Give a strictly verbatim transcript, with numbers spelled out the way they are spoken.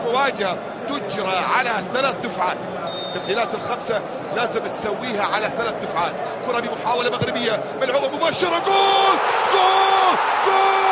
المواجهة تجرى على ثلاث دفعات، التبديلات الخمسة لازم تسويها على ثلاث دفعات. كرة بمحاولة مغربية ملعوبة مباشرة، جول جول جول